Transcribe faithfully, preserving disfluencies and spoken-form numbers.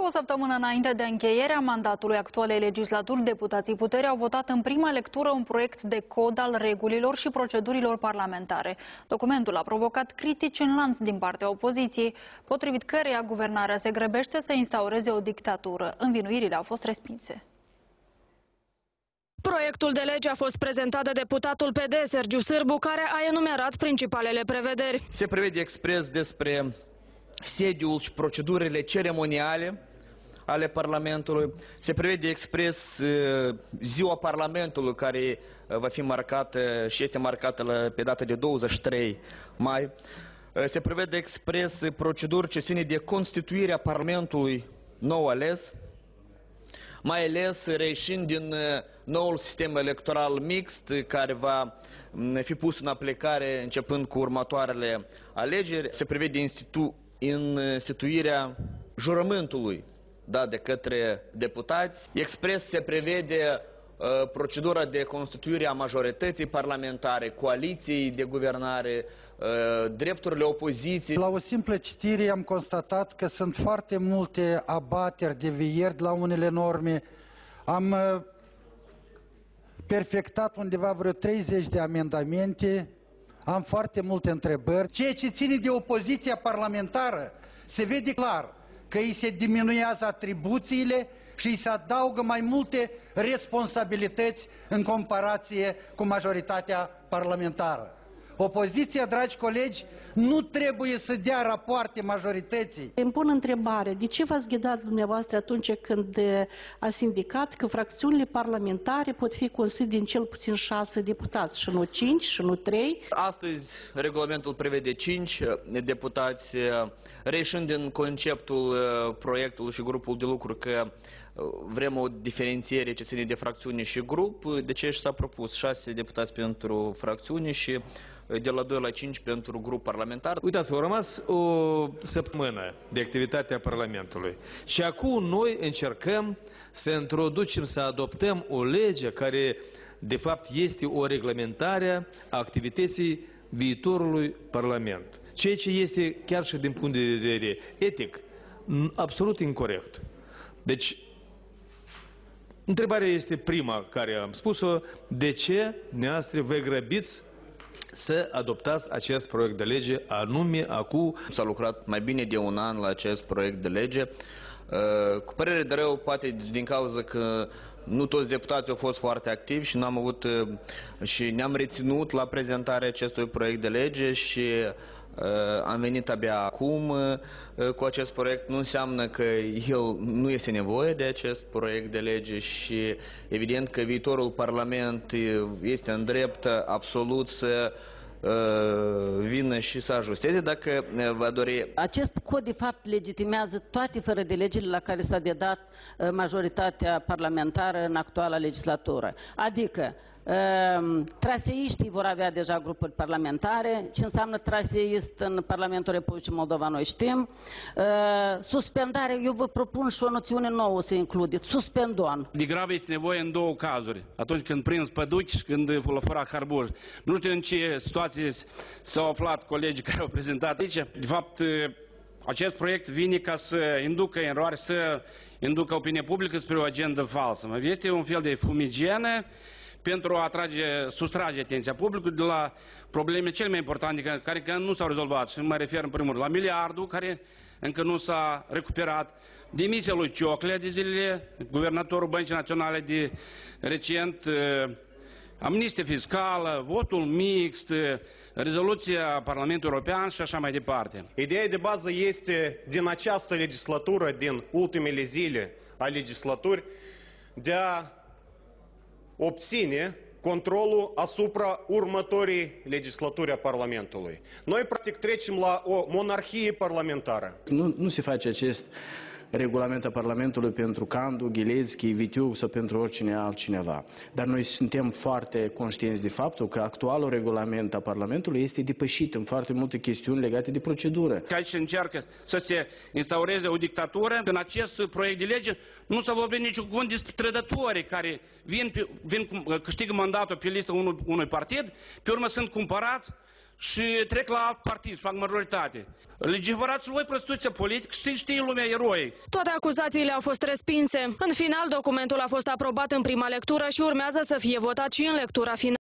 Cu o săptămână înainte de încheierea mandatului actualei legislaturi, deputații puterii au votat în prima lectură un proiect de cod al regulilor și procedurilor parlamentare. Documentul a provocat critici în lanț din partea opoziției, potrivit căreia guvernarea se grăbește să instaureze o dictatură. Învinuirile au fost respinse. Proiectul de lege a fost prezentat de deputatul P D, Sergiu Sârbu, care a enumerat principalele prevederi. Se prevede expres despre sediul și procedurile ceremoniale ale Parlamentului. Se prevede expres ziua Parlamentului, care va fi marcată și este marcată pe data de douăzeci și trei mai. Se prevede expres proceduri ce ține de constituirea Parlamentului nou ales, mai ales reieșind din noul sistem electoral mixt care va fi pus în aplicare începând cu următoarele alegeri. Se prevede institu instituirea jurământului dat de către deputați. Expres se prevede uh, procedura de constituire a majorității parlamentare, coaliției de guvernare, uh, drepturile opoziției. La o simplă citire am constatat că sunt foarte multe abateri, devieri la unele norme. Am uh, perfectat undeva vreo treizeci de amendamente. Am foarte multe întrebări. Ceea ce ține de opoziția parlamentară, se vede clar că îi se diminuează atribuțiile și îi se adaugă mai multe responsabilități în comparație cu majoritatea parlamentară. Opoziția, dragi colegi, nu trebuie să dea rapoarte majorității. Îmi pun întrebare, de ce v-ați ghidat dumneavoastră atunci când ați indicat că fracțiunile parlamentare pot fi constituite din cel puțin șase deputați și nu cinci și nu trei? Astăzi regulamentul prevede cinci deputați, reieșind din conceptul proiectului și grupul de lucru că vrem o diferențiere ce ține de fracțiune și grup, de ce și s-a propus șase deputați pentru fracțiune și de la doi la cinci pentru grup parlamentar. Uitați, au rămas o săptămână de activitate a Parlamentului și acum noi încercăm să introducem, să adoptăm o lege care de fapt este o reglementare a activității viitorului Parlament. Ceea ce este chiar și din punct de vedere etic absolut incorect. Deci, întrebarea este prima care am spus-o, de ce dumneavoastră vă grăbiți să adoptați acest proiect de lege anume acum? S-a lucrat mai bine de un an la acest proiect de lege. Cu părere de rău, poate din cauza că nu toți deputații au fost foarte activi și n-am avut și ne-am reținut la prezentarea acestui proiect de lege și am venit abia acum cu acest proiect. Nu înseamnă că el nu este nevoie de acest proiect de lege și evident că viitorul Parlament este în drept absolut să vină și să ajusteze dacă va dori. Acest cod de fapt legitimează toate fără de legile la care s-a dedat majoritatea parlamentară în actuala legislatură. Adică traseiștii vor avea deja grupuri parlamentare. Ce înseamnă traseist în Parlamentul Republicii Moldova noi știm. Suspendare, eu vă propun și o noțiune nouă să includeți, suspendon. De grabă este nevoie în două cazuri, atunci când prins păduci și când la fura harbuș. Nu știu în ce situație s-au aflat colegii care au prezentat aici. De fapt, acest proiect vine ca să inducă eroare, să inducă opinia publică spre o agendă falsă. Este un fel de fumigene pentru a atrage, sustrage atenția publicului de la probleme cele mai importante care, care încă nu s-au rezolvat. Și mă refer în primul rând la miliardul care încă nu s-a recuperat, demisia lui Cioclea de zilele, guvernatorul Băncii Naționale de recent, amnistie fiscală, votul mixt, rezoluția Parlamentului European și așa mai departe. Ideea de bază este din această legislatură, din ultimele zile a legislaturii, de a obține controlul asupra următorii legislaturi a Parlamentului. Noi, practic, trecem la o monarhie parlamentară. Nu, nu se face acest regulament a Parlamentului pentru Candu, Ghilețchi, Vitiuc sau pentru oricine altcineva. Dar noi suntem foarte conștienți de faptul că actualul regulament a Parlamentului este depășit în foarte multe chestiuni legate de procedură. Că aici încearcă să se instaureze o dictatură. În acest proiect de lege nu s-a vorbit niciun cuvânt despre trădătorii care vin, vin câștigă mandatul pe listă unui, unui partid, pe urmă sunt cumpărați, și trec la alt partid și fac majoritate. Legiferați voi prostituția politică, știi, știi lumea eroi. Toate acuzațiile au fost respinse. În final, documentul a fost aprobat în prima lectură și urmează să fie votat și în lectura finală.